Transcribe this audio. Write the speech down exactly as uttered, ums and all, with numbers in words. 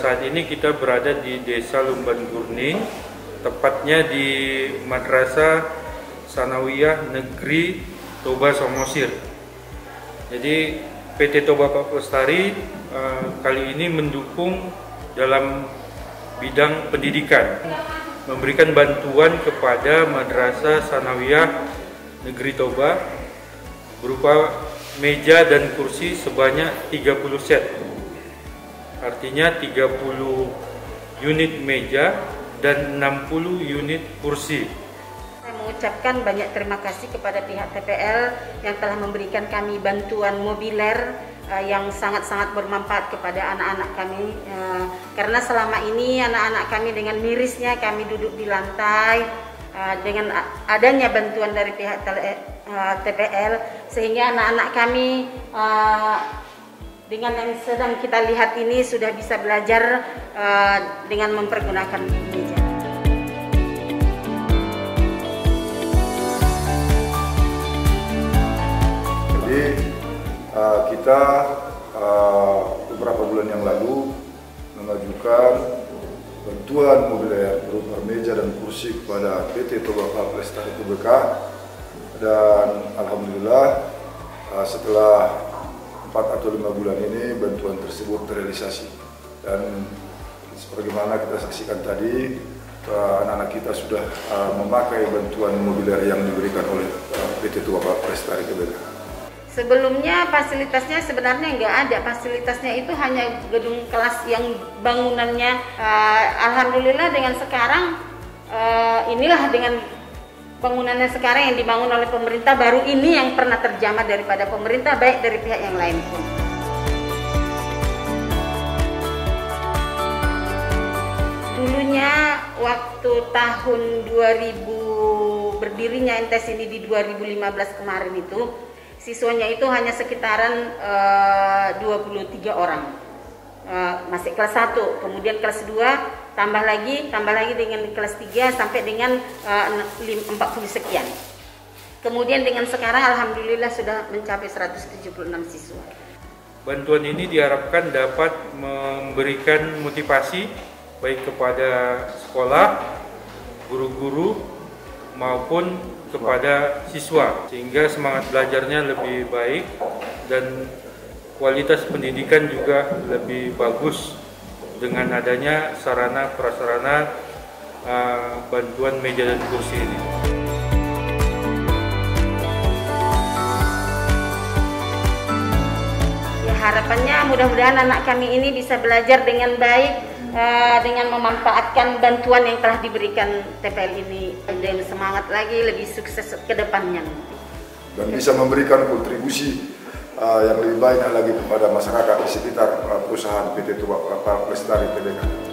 saat ini kita berada di Desa Lumban Gurning, tepatnya di Madrasah Sanawiyah Negeri Toba Samosir. Jadi P T Toba Pak Pelestari uh, kali ini mendukung dalam bidang pendidikan, memberikan bantuan kepada Madrasah Sanawiyah Negeri Toba berupa meja dan kursi sebanyak tiga puluh set. Artinya tiga puluh unit meja dan enam puluh unit kursi. Saya mengucapkan banyak terima kasih kepada pihak T P L yang telah memberikan kami bantuan mobiler uh, yang sangat-sangat bermanfaat kepada anak-anak kami. Uh, karena selama ini anak-anak kami dengan mirisnya kami duduk di lantai, uh, dengan adanya bantuan dari pihak uh, T P L sehingga anak-anak kami uh, dengan yang sedang kita lihat ini sudah bisa belajar uh, dengan mempergunakan meja. Jadi uh, kita uh, beberapa bulan yang lalu mengajukan bantuan mobiler berupa meja dan kursi kepada P T Toba Pak Pelestari T B K, dan alhamdulillah uh, setelah empat atau lima bulan ini bantuan tersebut terrealisasi, dan sebagaimana kita saksikan tadi anak-anak kita sudah uh, memakai bantuan mobiler yang diberikan oleh uh, P T Toba Pak Pelestari T B K. Sebelumnya fasilitasnya sebenarnya nggak ada, fasilitasnya itu hanya gedung kelas yang bangunannya uh, alhamdulillah dengan sekarang uh, inilah dengan bangunannya sekarang yang dibangun oleh pemerintah, baru ini yang pernah terjamah daripada pemerintah baik dari pihak yang lain pun. Dulunya waktu tahun dua ribu berdirinya M T S ini di dua ribu lima belas kemarin itu siswanya itu hanya sekitaran uh, dua puluh tiga orang. Uh, masih kelas satu, kemudian kelas dua tambah lagi, tambah lagi dengan kelas tiga sampai dengan uh, empat puluh sekian. Kemudian dengan sekarang alhamdulillah sudah mencapai seratus tujuh puluh enam siswa. Bantuan ini diharapkan dapat memberikan motivasi baik kepada sekolah, guru-guru maupun kepada siswa, sehingga semangat belajarnya lebih baik dan kualitas pendidikan juga lebih bagus dengan adanya sarana prasarana uh, bantuan meja dan kursi ini. Ya, harapannya mudah-mudahan anak kami ini bisa belajar dengan baik uh, dengan memanfaatkan bantuan yang telah diberikan T P L ini, dan semangat lagi lebih sukses ke depannya. Dan bisa memberikan kontribusi Uh, yang lebih banyak lagi kepada masyarakat di sekitar uh, perusahaan P T Toba Pak Pelestari T B K.